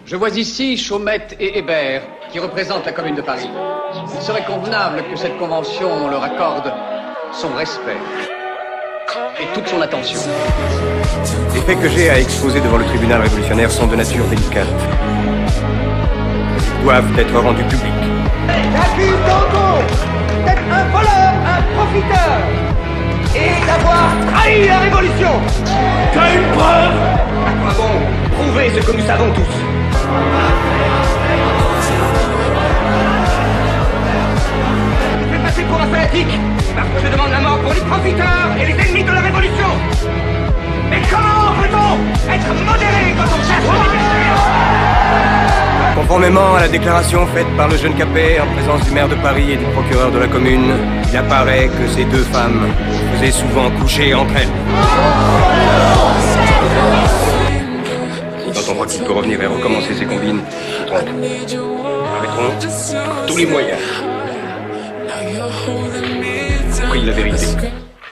Je vois ici Chaumette et Hébert, qui représentent la Commune de Paris. Il serait convenable que cette convention leur accorde son respect et toute son attention. Les faits que j'ai à exposer devant le tribunal révolutionnaire sont de nature délicate. Ils doivent être rendus publics. J'accuse Danton d'être un voleur, un profiteur et d'avoir trahi la Révolution. T'as une preuve? À quoi bon prouver ce que nous savons tous? Je vais passer pour un fanatique parce que je demande la mort pour les profiteurs et les ennemis de la Révolution. Mais comment peut-on être modéré quand on cherche la liberté? Conformément à la déclaration faite par le jeune Capet en présence du maire de Paris et du procureur de la commune, il apparaît que ces deux femmes faisaient souvent coucher entre elles. Quand on croit qu'il peut revenir et recommencer ses combines, on trompe. Arrêterons par tous les moyens. Prie la vérité.